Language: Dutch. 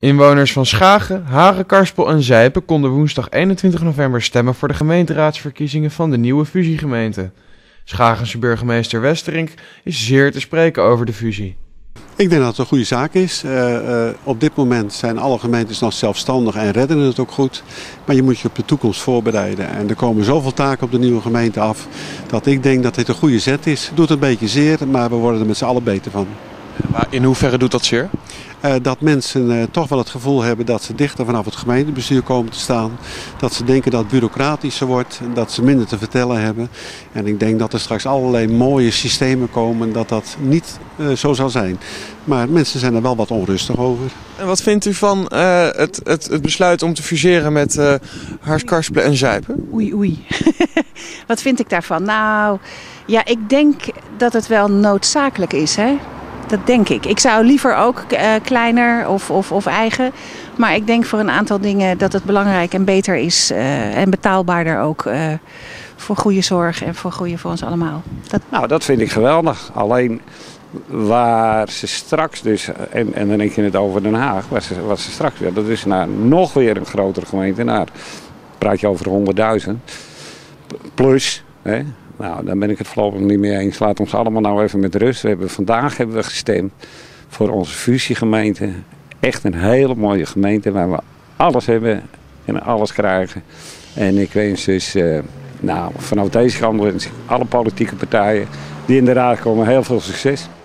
Inwoners van Schagen, Haren, Karspel en Zijpen konden woensdag 21 november stemmen voor de gemeenteraadsverkiezingen van de nieuwe fusiegemeente. Schagense burgemeester Westerink is zeer te spreken over de fusie. Ik denk dat het een goede zaak is. Op dit moment zijn alle gemeentes nog zelfstandig en redden het ook goed. Maar je moet je op de toekomst voorbereiden. En er komen zoveel taken op de nieuwe gemeente af dat ik denk dat dit een goede zet is. Het doet een beetje zeer, maar we worden er met z'n allen beter van. Maar in hoeverre doet dat zeer? Dat mensen toch wel het gevoel hebben dat ze dichter vanaf het gemeentebestuur komen te staan. Dat ze denken dat het bureaucratischer wordt, dat ze minder te vertellen hebben. En ik denk dat er straks allerlei mooie systemen komen dat dat niet zo zal zijn. Maar mensen zijn er wel wat onrustig over. En wat vindt u van het besluit om te fuseren met Haren, Karspelen en Zijpen? Oei. Wat vind ik daarvan? Nou, ja, ik denk dat het wel noodzakelijk is, hè. Dat denk ik. Ik zou liever ook kleiner of eigen. Maar ik denk voor een aantal dingen dat het belangrijk en beter is. En betaalbaarder ook voor goede zorg en voor ons allemaal. Nou, dat vind ik geweldig. Alleen waar ze straks dus, en dan denk je het over Den Haag, wat ze straks weer, dat is naar nog weer een grotere gemeente. Naar, praat je over 100.000 plus, hè. Nou, daar ben ik het voorlopig niet mee eens. Laat ons allemaal nou even met rust. Vandaag hebben we gestemd voor onze fusiegemeente. Echt een hele mooie gemeente waar we alles hebben en alles krijgen. En ik wens dus vanuit deze kant wens ik alle politieke partijen die in de raad komen heel veel succes.